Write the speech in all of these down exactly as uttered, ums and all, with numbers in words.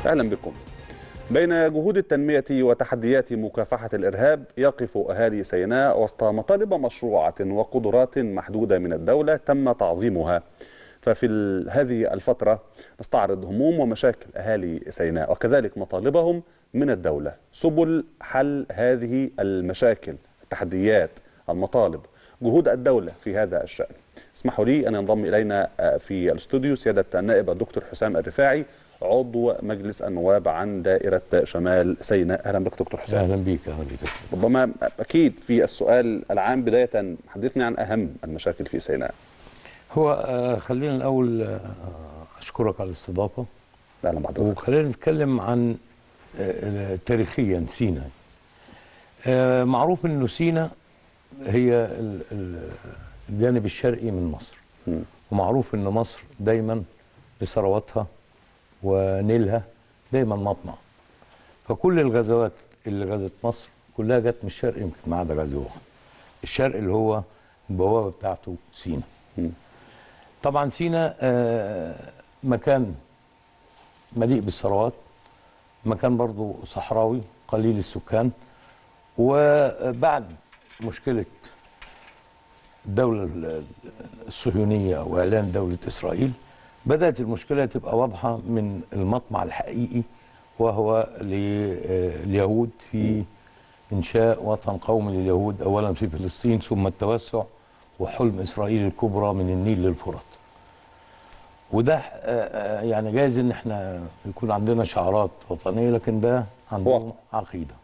أهلا بكم. بين جهود التنمية وتحديات مكافحة الإرهاب يقف أهالي سيناء وسط مطالب مشروعة وقدرات محدودة من الدولة تم تعظيمها. ففي هذه الفترة نستعرض هموم ومشاكل أهالي سيناء وكذلك مطالبهم من الدولة، سبل حل هذه المشاكل، التحديات، المطالب، جهود الدولة في هذا الشأن. اسمحوا لي أن ينضم إلينا في الاستوديو سيادة النائب الدكتور حسام الرفاعي، عضو مجلس النواب عن دائرة شمال سيناء. أهلا بك دكتور حسام. أهلا بك. أهلا بك. ربما أكيد في السؤال العام بداية حدثني عن أهم المشاكل في سيناء. هو خلينا الأول أشكرك على الاستضافة. أهلا بحضرتك. وخلينا نتكلم عن تاريخيا سيناء. معروف إنه سيناء هي الجانب الشرقي من مصر، م. ومعروف إن مصر دايما بثرواتها ونيلها دايما مطمع. فكل الغزوات اللي غزت مصر كلها جت من الشرق، يمكن ما عدا غزو واحد. الشرق اللي هو البوابه بتاعته سيناء. طبعا سيناء مكان مليء بالثروات، مكان برضو صحراوي قليل السكان. وبعد مشكله الدوله الصهيونيه او اعلان دوله اسرائيل بدأت المشكلة تبقى واضحة من المطمع الحقيقي، وهو لليهود في إنشاء وطن قومي لليهود أولا في فلسطين، ثم التوسع وحلم إسرائيل الكبرى من النيل للفرات. وده يعني جايز إن احنا يكون عندنا شعارات وطنية، لكن ده عندهم عقيدة.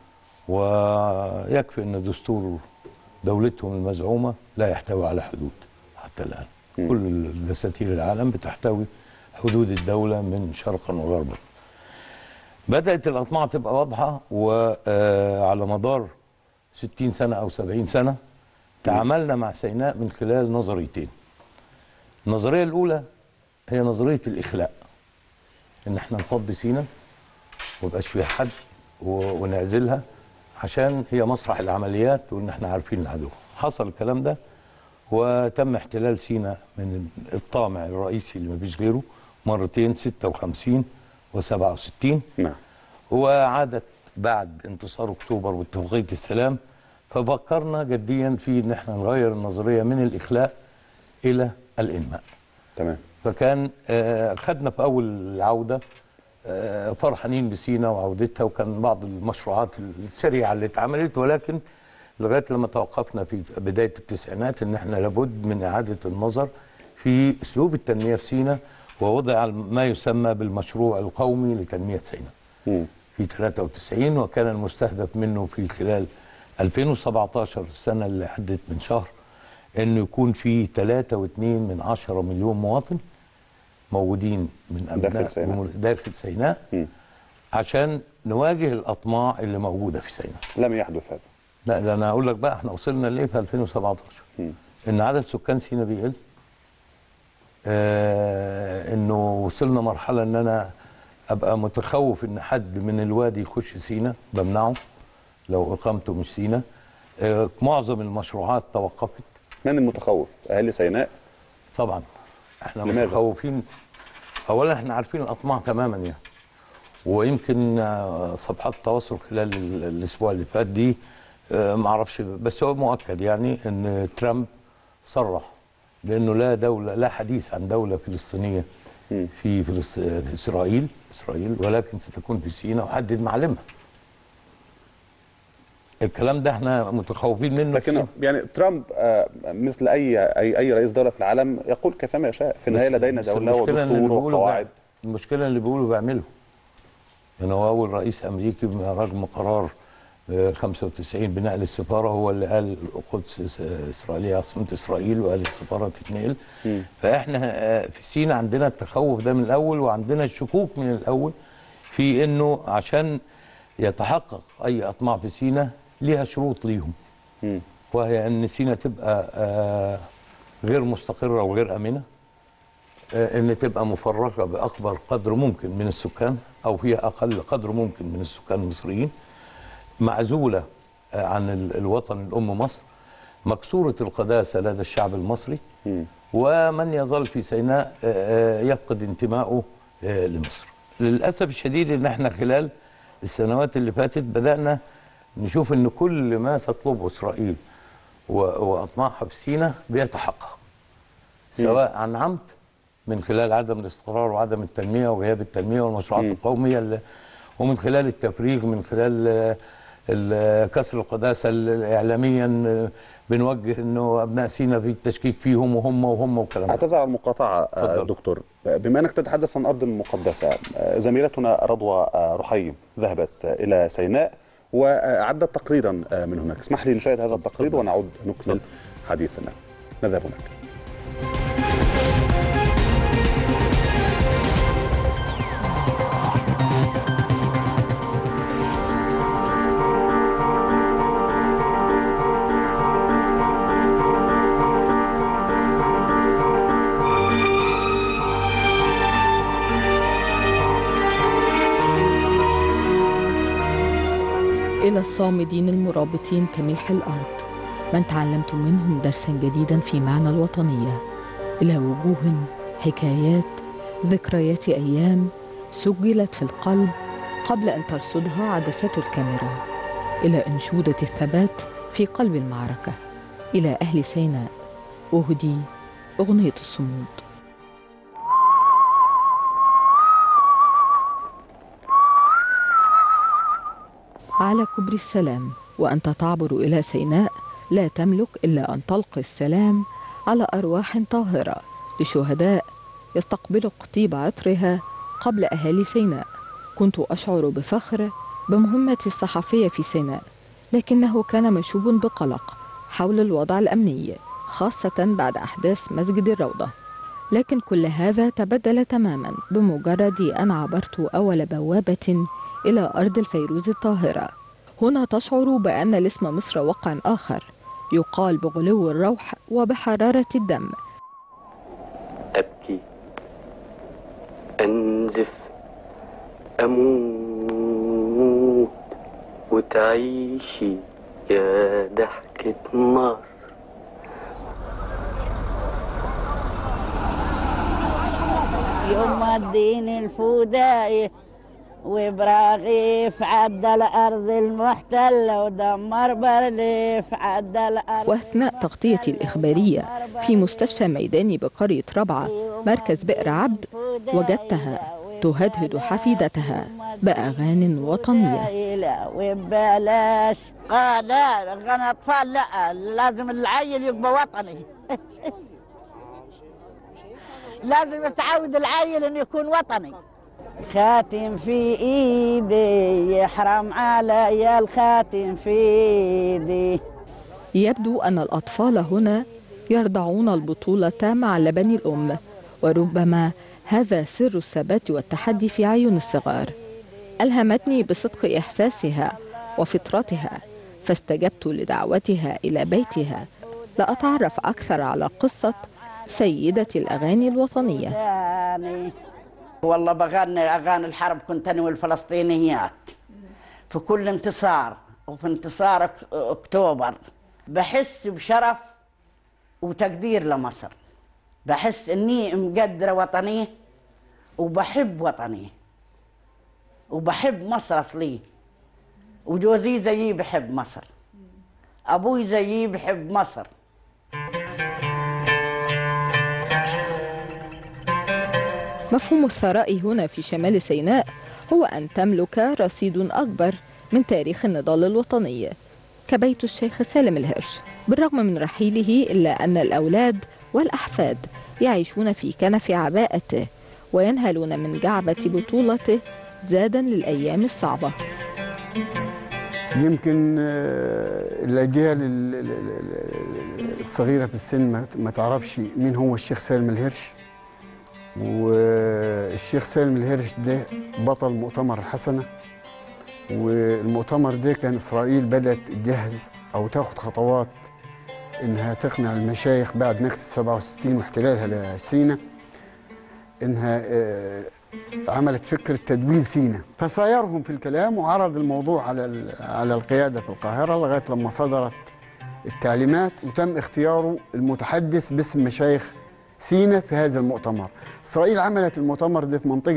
ويكفي إن دستور دولتهم المزعومة لا يحتوي على حدود حتى الآن. كل دساتير العالم بتحتوي حدود الدولة من شرقا وغربا. بدأت الأطماع تبقى واضحة، وعلى مدار ستين سنة أو سبعين سنة تعاملنا مع سيناء من خلال نظريتين. النظرية الأولى هي نظرية الإخلاء، إن احنا نفضي سيناء وميبقاش فيها حد ونعزلها عشان هي مسرح العمليات وإن احنا عارفين العدو. حصل الكلام ده وتم احتلال سيناء من الطامع الرئيسي اللي ما فيش غيره مرتين، ستة وخمسين وسبعة وستين. نعم. وعادت بعد انتصار اكتوبر واتفاقية السلام، ففكرنا جديا في ان احنا نغير النظرية من الاخلاء الى الانماء. تمام. فكان آه خدنا في اول العودة آه فرحانين بسيناء وعودتها، وكان بعض المشروعات السريعة اللي اتعملت، ولكن لغايه لما توقفنا في بدايه التسعينات ان احنا لابد من اعاده النظر في اسلوب التنميه في سيناء، ووضع ما يسمى بالمشروع القومي لتنميه سيناء في ثلاثة وتسعين، وكان المستهدف منه في خلال ألفين وسبعطاشر السنه اللي عدت من شهر انه يكون في ثلاثة واتنين من عشرة مليون مواطن موجودين من ابناء داخل سيناء, داخل سيناء عشان نواجه الاطماع اللي موجوده في سيناء. لم يحدث هذا. لا، ده انا اقول لك بقى احنا وصلنا لايه في ألفين وسبعطاشر. م. ان عدد سكان سيناء بيقل، آه انه وصلنا مرحله ان انا ابقى متخوف ان حد من الوادي يخش سيناء، بمنعه لو اقامته مش سيناء. آه معظم المشروعات توقفت. من المتخوف؟ اهالي سيناء؟ طبعا احنا لماذا؟ متخوفين. اولا احنا عارفين الاطماع تماما يعني، ويمكن صفحات التواصل خلال الاسبوع اللي فات دي ما اعرفش، بس هو مؤكد يعني ان ترامب صرح بانه لا دوله، لا حديث عن دوله فلسطينيه في فلسط... في اسرائيل اسرائيل ولكن ستكون في سيناء، وحدد معالمها. الكلام ده احنا متخوفين منه. لكن يعني ترامب مثل اي اي اي رئيس دوله في العالم يقول كيفما يشاء، في النهايه لدينا دوله ودستور وقواعد. المشكله اللي بيقولوا بيعمله. يعني هو اول رئيس امريكي رغم قرار خمسة وتسعين بنقل السفاره هو اللي قال القدس اسرائيليه عاصمه اسرائيل، وقال السفاره تتنقل. فاحنا في سيناء عندنا التخوف ده من الاول، وعندنا الشكوك من الاول في انه عشان يتحقق اي اطماع في سيناء ليها شروط ليهم، وهي ان سيناء تبقى غير مستقره وغير امنه، ان تبقى مفرغه باكبر قدر ممكن من السكان او فيها اقل قدر ممكن من السكان المصريين، معزوله عن الوطن الام مصر، مكسوره القداسه لدى الشعب المصري، ومن يظل في سيناء يفقد انتمائه لمصر. للاسف الشديد ان احنا خلال السنوات اللي فاتت بدانا نشوف ان كل ما تطلبه اسرائيل واطماعها في سيناء بيتحقق، سواء عن عمد من خلال عدم الاستقرار وعدم التنميه وغياب التنميه والمشروعات م. القوميه اللي ومن خلال التفريغ، من خلال كسر القداسه اعلاميا بنوجه انه ابناء سيناء في التشكيك فيهم وهم وهم والكلام ده. اعتذر على المقاطعه دكتور، بما انك تتحدث عن ارض مقدسه، زميلتنا رضوى رحيم ذهبت الى سيناء واعدت تقريرا من هناك، اسمح لي نشاهد هذا التقرير ونعود نكمل حديثنا. نذهب هناك. إلى الصامدين المرابطين كملح الأرض، من تعلمت منهم درسا جديدا في معنى الوطنية، إلى وجوه، حكايات، ذكريات أيام سجلت في القلب قبل أن ترصدها عدسات الكاميرا، إلى أنشودة الثبات في قلب المعركة، إلى أهل سيناء أهدي أغنية الصمود. على كبر السلام وأنت تعبر إلى سيناء لا تملك إلا أن تلقي السلام على أرواح طاهرة لشهداء يستقبلوا قطيب عطرها قبل أهالي سيناء. كنت أشعر بفخر بمهمتي الصحفية في سيناء، لكنه كان مشوب بقلق حول الوضع الأمني، خاصة بعد أحداث مسجد الروضة. لكن كل هذا تبدل تماما بمجرد أن عبرت أول بوابة إلى أرض الفيروز الطاهرة. هنا تشعر بأن لاسم مصر وقع آخر يقال بغلو الروح وبحرارة الدم. أبكي، أنزف، أموت وتعيشي يا ضحكة مصر. يوم الدين الفدائي وبراغيف عدى الأرض المحتلة ودمر برليف عدى الأرض. وأثناء تغطيتي الإخبارية في مستشفى ميداني بقرية ربعة مركز بئر عبد وجدتها تهدهد حفيدتها بأغاني وطنية. وبلاش آه لا غنى أطفال، لا لازم العيل يبقى وطني. لازم يتعود العيل إنه يكون وطني. خاتم في ايدي يحرم علي الخاتم في ايدي. يبدو أن الأطفال هنا يرضعون البطولة مع لبن الأم، وربما هذا سر الثبات والتحدي في عيون الصغار. ألهمتني بصدق إحساسها وفطرتها، فاستجبت لدعوتها إلى بيتها لأتعرف أكثر على قصة سيدة الأغاني الوطنية. والله بغني أغاني الحرب، كنت أنا والفلسطينيات في كل انتصار، وفي انتصار أكتوبر بحس بشرف وتقدير لمصر، بحس إني مقدرة وطني وبحب وطني وبحب مصر أصلي، وجوزي زيي بحب مصر، أبوي زيي بحب مصر. مفهوم الثراء هنا في شمال سيناء هو أن تملك رصيد أكبر من تاريخ النضال الوطني، كبيت الشيخ سالم الهرش. بالرغم من رحيله إلا أن الأولاد والأحفاد يعيشون في كنف عباءته وينهلون من جعبة بطولته زادا للأيام الصعبة. يمكن الأجيال الصغيرة في السن ما تعرفش مين هو الشيخ سالم الهرش. والشيخ سالم الهرش ده بطل مؤتمر الحسنة، والمؤتمر ده كان إسرائيل بدأت تجهز أو تاخد خطوات إنها تقنع المشايخ بعد نكسة سبعة وستين واحتلالها لسيناء، إنها عملت فكرة تدويل سيناء، فصايرهم في الكلام وعرض الموضوع على على القيادة في القاهرة لغاية لما صدرت التعليمات وتم اختياره المتحدث باسم مشايخ سيناء في هذا المؤتمر. إسرائيل عملت المؤتمر ده في منطقة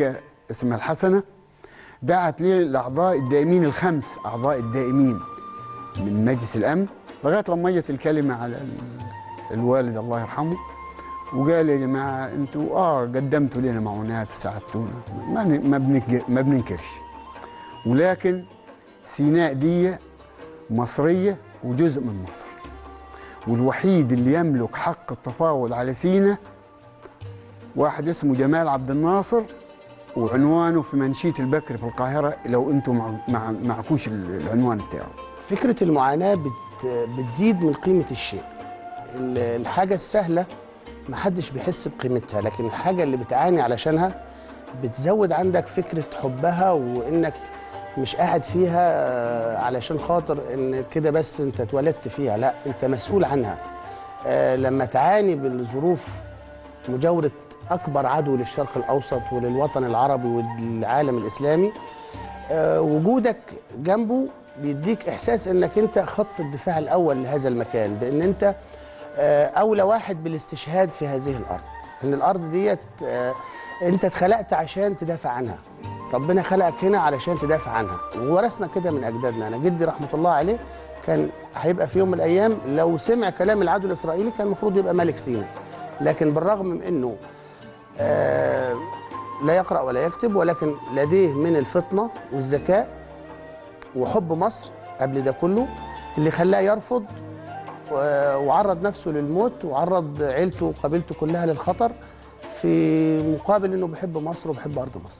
اسمها الحسنة، دعت لي الأعضاء الدائمين الخمس أعضاء الدائمين من مجلس الأمن لغاية لما جت الكلمة على الوالد الله يرحمه، وقال يا جماعة أنتوا آه قدمتوا لنا معونات وساعدتونا، ما ما بننكرش، ولكن سيناء دي مصرية وجزء من مصر، والوحيد اللي يملك حق التفاوض على سيناء واحد اسمه جمال عبد الناصر، وعنوانه في منشية البكر في القاهرة لو أنتم مع مع معكوش العنوان بتاعه. فكرة المعاناة بت بتزيد من قيمة الشيء. الحاجة السهلة محدش بيحس بقيمتها، لكن الحاجة اللي بتعاني علشانها بتزود عندك فكرة حبها، وإنك مش قاعد فيها علشان خاطر إن كده بس أنت اتولدت فيها، لا أنت مسؤول عنها. لما تعاني بالظروف مجاورة أكبر عدو للشرق الأوسط وللوطن العربي والعالم الإسلامي، وجودك جنبه بيديك إحساس إنك أنت خط الدفاع الأول لهذا المكان، بإن أنت أولى واحد بالاستشهاد في هذه الأرض. إن الأرض ديت أنت اتخلقت عشان تدافع عنها، ربنا خلقك هنا علشان تدافع عنها، وورثنا كده من أجدادنا. أنا جدي رحمة الله عليه كان هيبقى في يوم من الأيام لو سمع كلام العدو الإسرائيلي كان المفروض يبقى ملك سيناء، لكن بالرغم من إنه آه لا يقرأ ولا يكتب، ولكن لديه من الفطنة والذكاء وحب مصر قبل ده كله اللي خلاه يرفض وعرض نفسه للموت وعرض عيلته وقبيلته كلها للخطر في مقابل انه بيحب مصر وبيحب ارض مصر.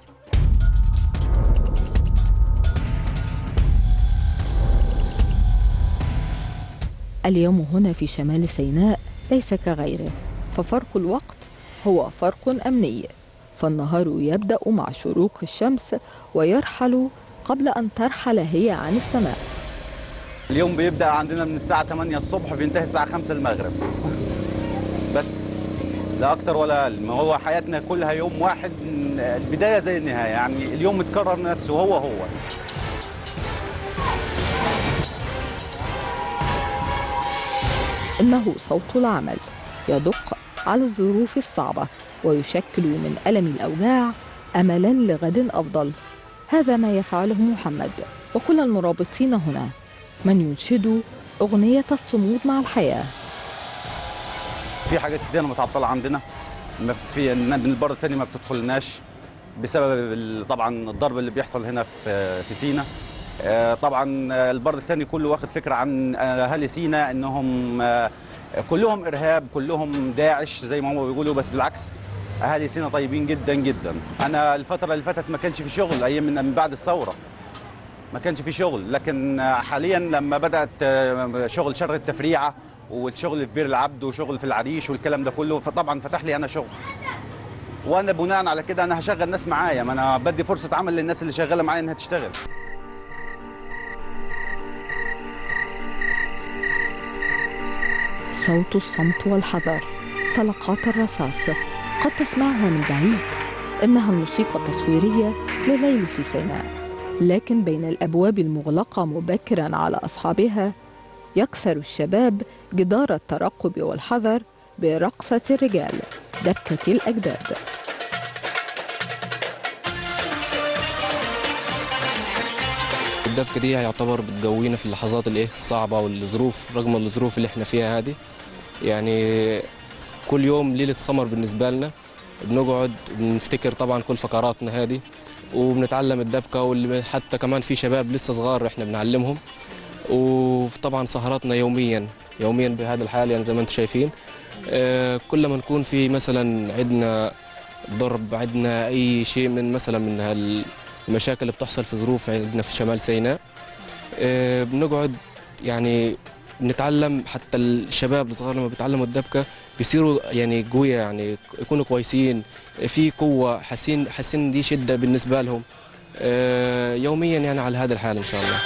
اليوم هنا في شمال سيناء ليس كغيره، ففرق الوقت هو فرق أمني، فالنهار يبدأ مع شروق الشمس ويرحل قبل أن ترحل هي عن السماء. اليوم بيبدأ عندنا من الساعة ثمانية الصبح بينتهي الساعة خمسة المغرب بس، لا أكتر ولا أقل. ما هو حياتنا كلها يوم واحد من البداية زي النهاية، يعني اليوم متكرر نفسه هو هو. إنه صوت العمل يدق على الظروف الصعبة ويشكل من ألم الأوجاع أملاً لغد أفضل. هذا ما يفعله محمد وكل المرابطين هنا، من ينشد أغنية الصمود مع الحياة. في حاجات كتير متعطلة عندنا، في من البر الثاني ما بتدخلناش بسبب طبعا الضرب اللي بيحصل هنا في في سيناء. طبعا البر الثاني كله واخد فكرة عن أهالي سيناء إنهم كلهم إرهاب، كلهم داعش زي ما هم بيقولوا، بس بالعكس أهالي سيناء طيبين جدا جدا. أنا الفترة اللي فاتت ما كانش في شغل، أيام من بعد الثورة ما كانش في شغل، لكن حاليا لما بدأت شغل شر التفريعة والشغل في بير العبد وشغل في العريش والكلام ده كله، فطبعا فتح لي أنا شغل، وأنا بناء على كده أنا هشغل ناس معايا، ما أنا بدي فرصة عمل للناس اللي شغالة معايا إنها تشتغل. صوت الصمت والحذر، طلقات الرصاص قد تسمعها من بعيد، إنها الموسيقى التصويرية لليل في سيناء، لكن بين الأبواب المغلقة مبكراً على أصحابها يكسر الشباب جدار الترقب والحذر برقصة الرجال، دبكة الأجداد. الدبكة دي يعتبر بتقوينا في اللحظات الايه الصعبة والظروف، رغم الظروف اللي احنا فيها هذه. يعني كل يوم ليلة سمر بالنسبة لنا، بنقعد بنفتكر طبعا كل فقراتنا هذه وبنتعلم الدبكة، واللي حتى كمان في شباب لسه صغار احنا بنعلمهم، وطبعا سهراتنا يوميا يوميا بهذا الحال. يعني زي ما انتم شايفين آه كل ما نكون في مثلا عندنا ضرب، عندنا اي شيء من مثلا من المشاكل اللي بتحصل في ظروف عندنا في شمال سيناء، آه بنقعد يعني بنتعلم. حتى الشباب الصغار لما بيتعلموا الدبكة بيصيروا يعني قوية، يعني يكونوا كويسين في قوة، حاسين حاسين دي شدة بالنسبة لهم آه يوميا يعني على هذا الحال إن شاء الله.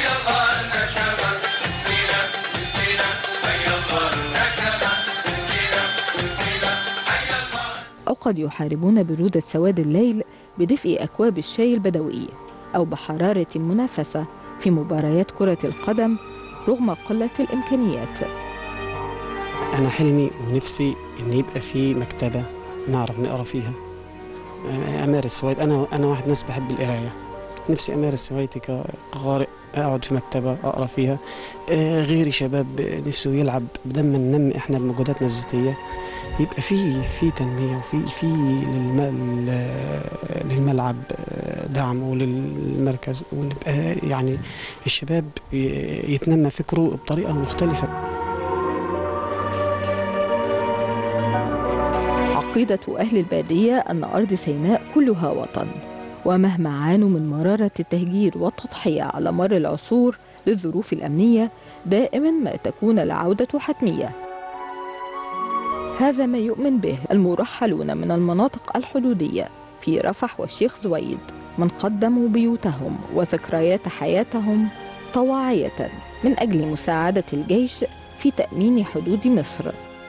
أو قد يحاربون برودة سواد الليل بدفء أكواب الشاي البدوي أو بحرارة المنافسة في مباريات كرة القدم رغم قلة الإمكانيات. أنا حلمي ونفسي إن يبقى في مكتبة نعرف نقرأ فيها امارس هوايتي. انا انا واحد ناس بحب القرايه، نفسي امارس هوايتي كقارئ، اقعد في مكتبه اقرا فيها. غيري شباب نفسه يلعب، بدل ما ننمي احنا مجهوداتنا الذاتيه يبقى في في تنميه وفي في للملعب دعم وللمركز، ونبقى يعني الشباب يتنمى فكره بطريقه مختلفه. عقيدة أهل البادية أن أرض سيناء كلها وطن، ومهما عانوا من مرارة التهجير والتضحية على مر العصور للظروف الأمنية دائما ما تكون العودة حتمية. هذا ما يؤمن به المرحلون من المناطق الحدودية في رفح والشيخ زويد، من قدموا بيوتهم وذكريات حياتهم طواعية من أجل مساعدة الجيش في تأمين حدود مصر.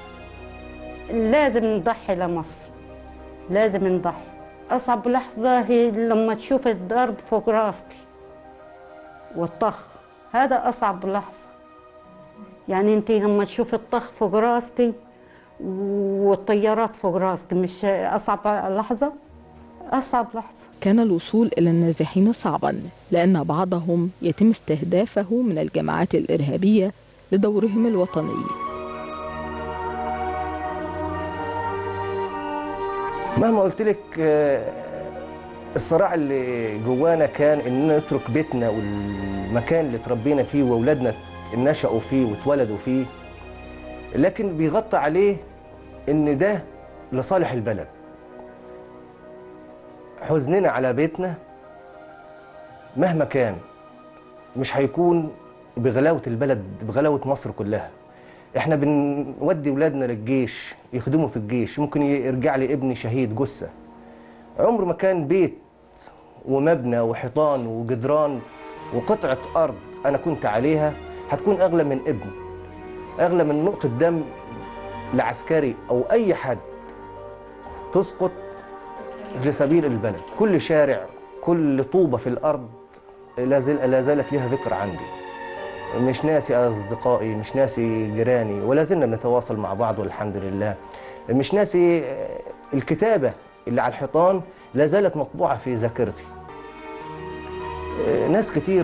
لازم نضحي لمصر، لازم نضحي. أصعب لحظة هي لما تشوف الضرب فوق راسك والطخ، هذا أصعب لحظة. يعني أنت لما تشوف الطخ فوق راسك والطيارات فوق راسك، مش أصعب لحظة؟ أصعب لحظة. كان الوصول إلى النازحين صعبا، لأن بعضهم يتم استهدافه من الجماعات الإرهابية لدورهم الوطني. مهما قلت لك الصراع اللي جوانا كان ان نترك بيتنا والمكان اللي تربينا فيه واولادنا نشأوا فيه واتولدوا فيه، لكن بيغطي عليه ان ده لصالح البلد. حزننا على بيتنا مهما كان مش هيكون بغلاوة البلد، بغلاوة مصر كلها. احنا بنودي ولادنا للجيش يخدموا في الجيش، ممكن يرجع لي ابني شهيد جثة. عمر ما كان بيت ومبنى وحيطان وجدران وقطعة أرض أنا كنت عليها هتكون أغلى من ابن، أغلى من نقطة دم لعسكري أو أي حد تسقط لسبيل البلد. كل شارع، كل طوبة في الأرض لا زالت لها ذكر عندي. مش ناسي أصدقائي، مش ناسي جيراني، ولا زلنا نتواصل مع بعض والحمد لله. مش ناسي الكتابة اللي على الحيطان لا زالت مطبوعة في ذاكرتي. ناس كتير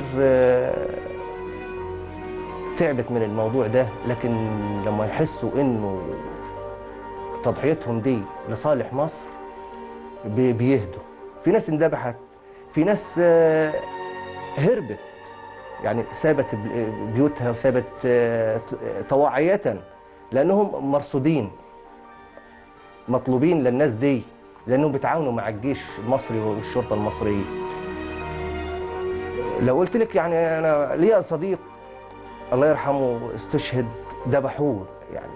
تعبت من الموضوع ده، لكن لما يحسوا إنه تضحيتهم دي لصالح مصر بيهدوا. في ناس اندبحت، في ناس هربت، يعني سابت بيوتها وسابت طواعية، لأنهم مرصودين مطلوبين للناس دي، لأنهم بيتعاونوا مع الجيش المصري والشرطة المصرية. لو قلت لك يعني أنا ليا صديق الله يرحمه استشهد، ذبحوه، يعني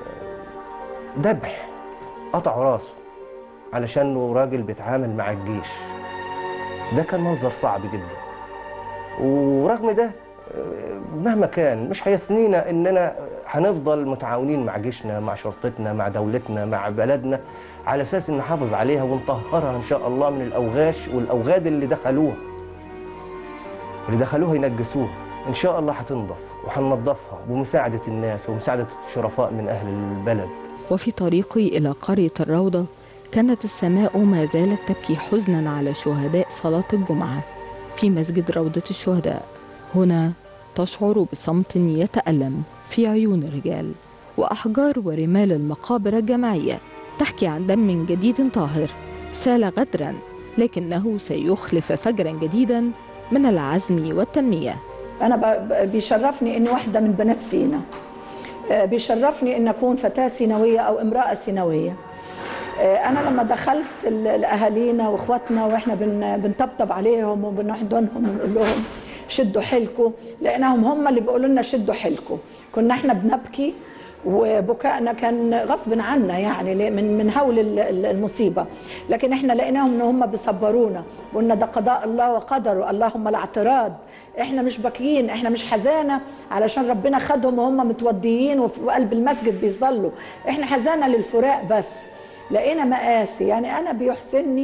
ذبح، قطعوا راسه علشانه راجل بيتعامل مع الجيش. ده كان منظر صعب جدا. ورغم ده مهما كان مش هيثنينا اننا هنفضل متعاونين مع جيشنا، مع شرطتنا، مع دولتنا، مع بلدنا، على اساس ان نحافظ عليها ونطهرها ان شاء الله من الاوغاش والاوغاد اللي دخلوها اللي دخلوها ينجسوها. ان شاء الله هتنضف وهننضفها بمساعده الناس ومساعده الشرفاء من اهل البلد. وفي طريقي الى قريه الروضه كانت السماء ما زالت تبكي حزنا على شهداء صلاه الجمعه في مسجد روضة الشهداء. هنا تشعر بصمت يتألم في عيون الرجال، وأحجار ورمال المقابر الجماعية تحكي عن دم جديد طاهر سال غدرا، لكنه سيخلف فجرا جديدا من العزم والتنمية. أنا بيشرفني أني واحدة من بنات سينا، بيشرفني أن أكون فتاة سينوية أو امرأة سينوية. أنا لما دخلت لأهالينا وإخواتنا وإحنا بنطبطب عليهم وبنحضنهم ونقول لهم شدوا حيلكم، لأنهم هم اللي بيقولوا لنا شدوا حيلكم. كنا إحنا بنبكي وبكائنا كان غصب عنا، يعني من من هول المصيبة، لكن إحنا لقيناهم إن هم بيصبرونا، وقلنا ده قضاء الله وقدره، اللهم لا اعتراض. إحنا مش باكيين، إحنا مش حزانة علشان ربنا خدهم وهم متوديين وفي قلب المسجد بيصلوا، إحنا حزانة للفراق بس. لقينا مقاسي، يعني أنا بيحسنني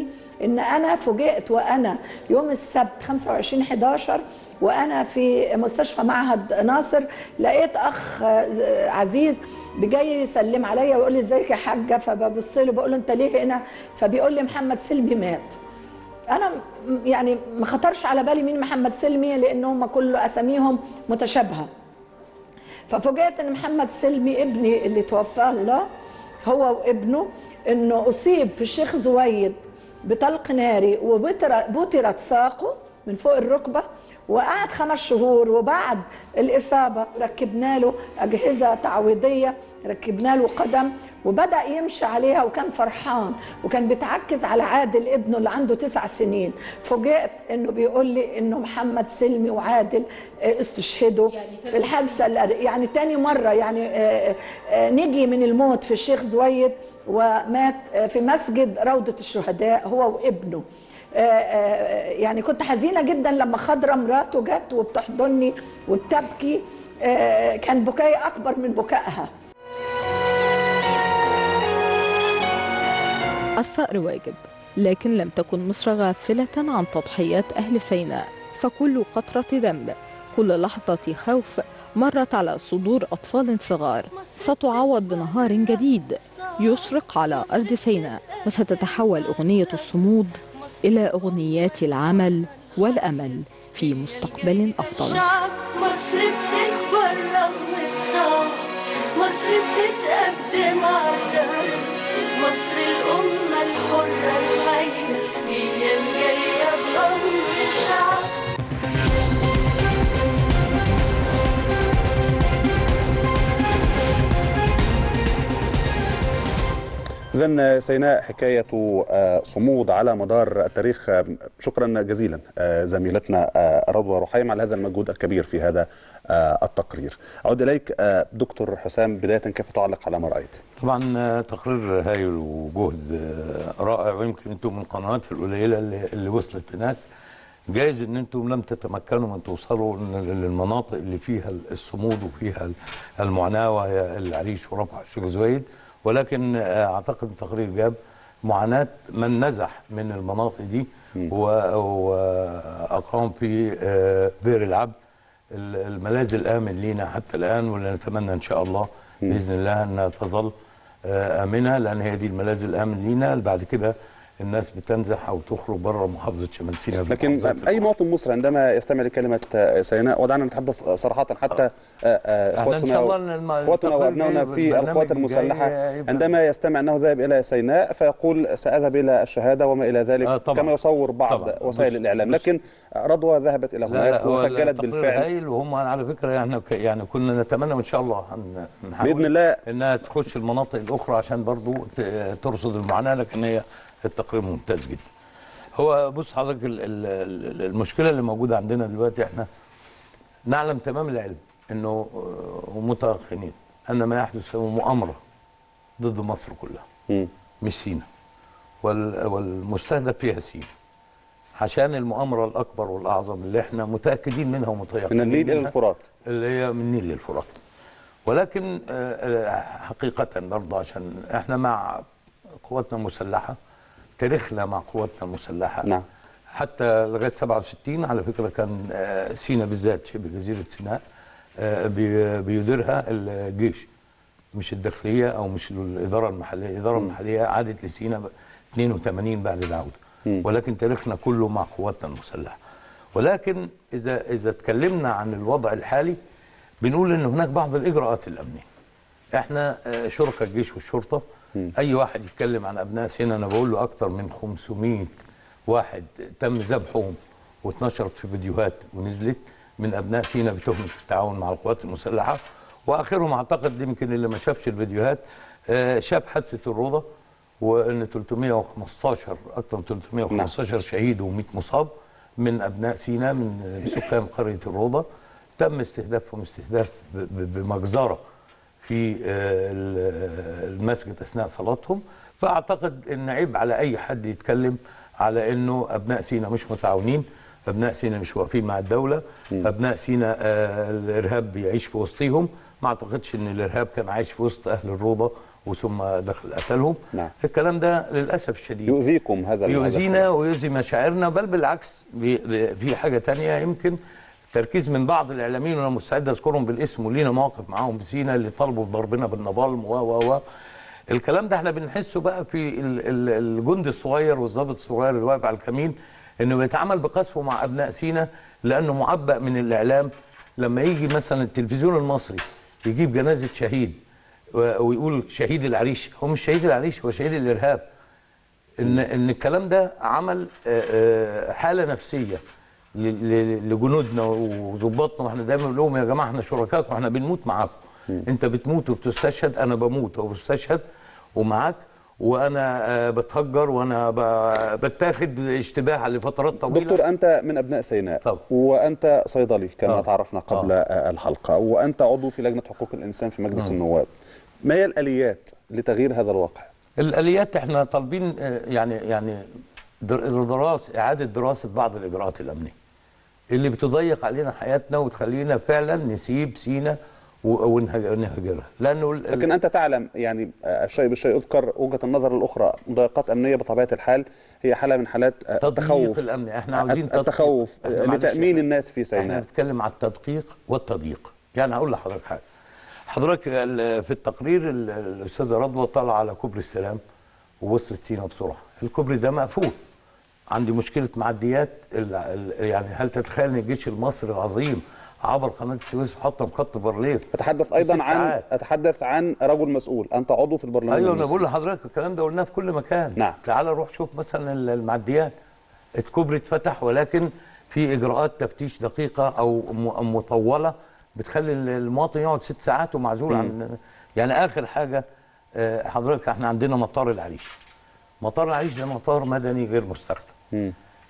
ان انا فوجئت وانا يوم السبت خمسة وعشرين حداشر وانا في مستشفى معهد ناصر، لقيت اخ عزيز بجاي يسلم عليا ويقول لي ازيك يا حاجه، فببص له بقول له انت ليه هنا؟ فبيقول لي محمد سلمي مات. انا يعني ما خطرش على بالي مين محمد سلمي لان هم كل اساميهم متشابهه. ففوجئت ان محمد سلمي ابني اللي توفاه الله هو وابنه انه اصيب في الشيخ زويد بطلق ناري وبترت ساقه من فوق الركبه، وقعد خمس شهور. وبعد الاصابه ركبنا له اجهزه تعويضيه، ركبنا له قدم وبدأ يمشي عليها وكان فرحان، وكان بيتعكز على عادل ابنه اللي عنده تسع سنين. فوجئت انه بيقول لي انه محمد سلمي وعادل استشهدوا في الحادثه، يعني تاني مره يعني نجي من الموت في الشيخ زويد ومات في مسجد روضه الشهداء هو وابنه. يعني كنت حزينه جدا لما خضره مراته جت وبتحضني وبتبكي، كان بكاي اكبر من بكائها. الثأر واجب، لكن لم تكن مصر غافلة عن تضحيات أهل سيناء، فكل قطرة دم، كل لحظة خوف مرت على صدور أطفال صغار ستعوض بنهار جديد يشرق على أرض سيناء، وستتحول أغنية الصمود إلى أغنيات العمل والأمل في مستقبل أفضل. مصر بتكبر رغم الصعب، مصر بتتقدم عالدرب، مصر الأمة الحرة الحية هي الجاية بأمر الشعب. إذن سيناء حكاية صمود على مدار التاريخ. شكرا جزيلا زميلتنا رضوى رحيم على هذا المجهود الكبير في هذا التقرير. أعود إليك دكتور حسام، بداية كيف تعلق على ما رأيت؟ طبعا تقرير هايل وجهد رائع، ويمكن انتم من القنوات القليله اللي, اللي وصلت هناك. جايز ان انتم لم تتمكنوا من توصلوا للمناطق اللي فيها الصمود وفيها المعاناه، وهي العريش ورفح والشيخ زويد، ولكن اعتقد التقرير جاب معاناه من نزح من المناطق دي واقام في بئر العبد الملاذ الامن لينا حتى الان، ونتمنى ان شاء الله باذن الله انها تظل امنه، لان هي دي الملاذ الامن لينا. بعد كده الناس بتنزح او تخرج بره محافظه شمال سيناء. لكن اي مواطن مصري عندما يستمع لكلمه سيناء، ودعنا نتحدث صراحه، حتى اخواتنا اخواتنا وابنائنا في القوات المسلحه عندما يستمع انه ذهب الى سيناء فيقول ساذهب الى الشهاده وما الى ذلك، آه كما يصور بعض طبعًا وسائل الاعلام. لكن رضوى ذهبت الى هناك وسجلت بالفعل هايل، وهم على فكره يعني يعني كنا نتمنى وان شاء الله باذن الله انها تخش المناطق الاخرى عشان برضو ترصد المعاناه، لكن هي التقرير ممتاز جدا. هو بص حضرتك، المشكله اللي موجوده عندنا دلوقتي، احنا نعلم تمام العلم انه متيقنين ان ما يحدث هو مؤامره ضد مصر كلها، م. مش سيناء، والمستهدف فيها سيناء، عشان المؤامره الاكبر والاعظم اللي احنا متاكدين منها ومتيقنين من النيل الى الفرات، اللي هي من النيل للفرات. ولكن حقيقه برضه عشان احنا مع قواتنا المسلحه، تاريخنا مع قواتنا المسلحه نعم. حتى لغايه سبعة وستين على فكره كان سيناء بالذات، شبه جزيره سيناء بيديرها الجيش مش الداخليه او مش الاداره المحليه، الاداره م. المحليه عادت لسيناء اثنين وثمانين بعد العوده، م. ولكن تاريخنا كله مع قواتنا المسلحه. ولكن اذا اذا اتكلمنا عن الوضع الحالي بنقول ان هناك بعض الاجراءات الامنيه. احنا شركاء الجيش والشرطه، م. اي واحد يتكلم عن ابناء سيناء انا بقول له اكثر من خمسمائة واحد تم ذبحهم واتنشرت في فيديوهات ونزلت من ابناء سيناء بتهمه التعاون مع القوات المسلحه، واخرهم اعتقد يمكن اللي ما شافش الفيديوهات شاف حادثه الروضه، وان ثلاثمائة وخمسة عشر اكثر من ثلاثمائة وخمسة عشر شهيد ومئة مصاب من ابناء سيناء من سكان قريه الروضه، تم استهدافهم استهداف بمجزره في المسجد اثناء صلاتهم. فاعتقد ان عيب على اي حد يتكلم على انه ابناء سيناء مش متعاونين، ابناء سيناء مش واقفين مع الدوله، م. ابناء سيناء الارهاب بيعيش في وسطهم. ما اعتقدش ان الارهاب كان عايش في وسط اهل الروضه وثم دخل قتلهم. نعم. الكلام ده للاسف الشديد يؤذيكم هذا يؤذينا ويؤذي مشاعرنا، بل بالعكس في حاجه ثانيه يمكن تركيز من بعض الاعلاميين، وانا مستعد اذكرهم بالاسم ولينا مواقف معاهم بسينا اللي طالبوا بضربنا بالنابالم و و و الكلام ده احنا بنحسه بقى في الجندي الصغير والضابط الصغير اللي واقف على الكمين، انه بيتعامل بقسوه مع ابناء سينا لانه معبأ من الاعلام. لما يجي مثلا التلفزيون المصري يجيب جنازه شهيد ويقول شهيد العريش، هو مش شهيد العريش، هو شهيد الارهاب. ان ان الكلام ده عمل حاله نفسيه لجنودنا وظباطنا، واحنا دايما بنقول لهم يا جماعه احنا شركاء واحنا بنموت معاكم. انت بتموت وبتستشهد، انا بموت وبستشهد ومعاك، وانا بتهجر وانا بتاخد اشتباه لفترات طويله. دكتور، انت من ابناء سيناء طب. وانت صيدلي كما طب. تعرفنا قبل طب. الحلقه، وانت عضو في لجنه حقوق الانسان في مجلس م. النواب. ما هي الاليات لتغيير هذا الواقع؟ الاليات احنا طالبين يعني يعني دراسه اعاده دراسه بعض الاجراءات الامنيه اللي بتضيق علينا حياتنا وتخلينا فعلا نسيب سينا ونهجرها. لانه لكن انت تعلم يعني الشيء بالشيء يذكر وجهه النظر الاخرى، مضايقات امنيه بطبيعه الحال هي حاله من حالات التخوف الامن. احنا عاوزين التخوف لتامين الناس في سيناء. احنا بنتكلم على التدقيق والتضييق. يعني هقول لحضرتك حاجه، حضرتك في التقرير الاستاذه رضوى طلع على كوبري السلام ووصلت سينا بسرعه، الكوبري ده مقفول، عندي مشكله معديات. يعني هل تتخيل ان الجيش المصري العظيم عبر قناه السويس وحطم خط بارليف؟ اتحدث ايضا عن اتحدث عن رجل مسؤول، انت عضو في البرلمان. ايوه انا بقول لحضرتك الكلام ده قلناه في كل مكان. نعم. تعال روح شوف مثلا المعديات، الكوبري اتفتح ولكن في اجراءات تفتيش دقيقه او مطوله بتخلي المواطن يقعد ست ساعات ومعزول عن. يعني اخر حاجه حضرتك احنا عندنا مطار العريش. مطار العريش ده مطار مدني غير مستخدم.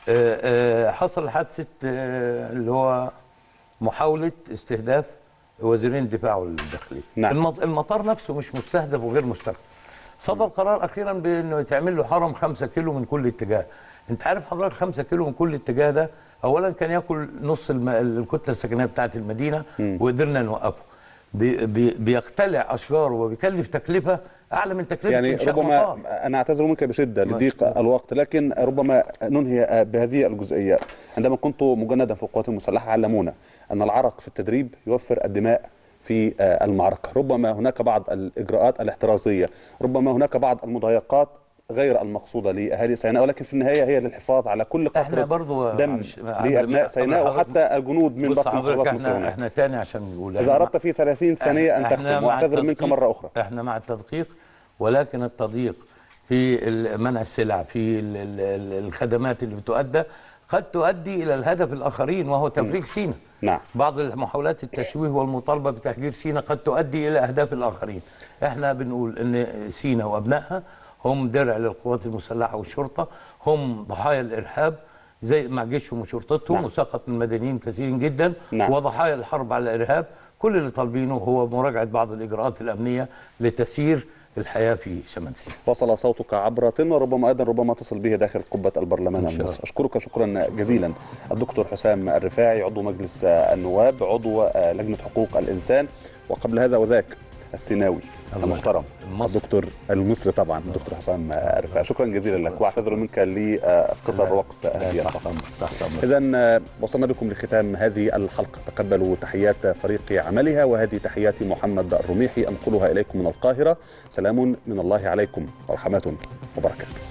حصل حادثه اللي هو محاوله استهداف وزيرين الدفاع والداخليه. نعم. المطار نفسه مش مستهدف وغير مستخدم. صدر قرار اخيرا بانه يتعمل له حرم خمسة كيلو من كل اتجاه. انت عارف حضرتك خمسة كيلو من كل اتجاه ده اولا كان ياكل نص الم... الكتله السكنيه بتاعه المدينه م. وقدرنا نوقفه. بي... بي... بيختلع اشجار وبيكلف تكلفه اعلى من تكلفه يعني ربما مطار. انا اعتذر منك بشده لضيق الوقت، لكن ربما ننهي بهذه الجزئيه. عندما كنت مجندا في القوات المسلحه علمونا ان العرق في التدريب يوفر الدماء في المعركه، ربما هناك بعض الاجراءات الاحترازيه، ربما هناك بعض المضايقات غير المقصوده لاهالي سيناء، ولكن في النهايه هي للحفاظ على كل قطره دم لابناء سيناء وحتى الجنود من باقي محافظات مصر. احنا احنا تاني عشان نقول اذا اردت في ثلاثين ثانيه ان تختم، واعتذر منك مره اخرى. احنا مع التدقيق، ولكن التضييق في منع السلع، في الخدمات اللي بتؤدى قد تؤدي الى الهدف الاخرين وهو تفريغ سيناء. نعم. بعض محاولات التشويه والمطالبه بتهجير سيناء قد تؤدي الى اهداف الاخرين. احنا بنقول ان سيناء وابنائها هم درع للقوات المسلحه والشرطه، هم ضحايا الارهاب زي مع جيشهم وشرطتهم. نعم. وسقط من مدنيين كثيرين جدا. نعم. وضحايا الحرب على الارهاب. كل اللي طالبينه هو مراجعه بعض الاجراءات الامنيه لتسيير الحياه في شمال سيناء. وصل صوتك عبر تن، وربما ايضا ربما تصل به داخل قبه البرلمان المصري. اشكرك شكرا جزيلا الدكتور حسام الرفاعي، عضو مجلس النواب، عضو لجنه حقوق الانسان، وقبل هذا وذاك السيناوي المحترم الدكتور المصري طبعا الدكتور حسام الرفاعي. شكرا جزيلا لك، واعتذر منك لقصر وقت هذه الحلقه. اذا وصلنا بكم لختام هذه الحلقه، تقبلوا تحيات فريق عملها، وهذه تحياتي محمد الرميحي انقلها اليكم من القاهره. سلام من الله عليكم ورحمه وبركاته.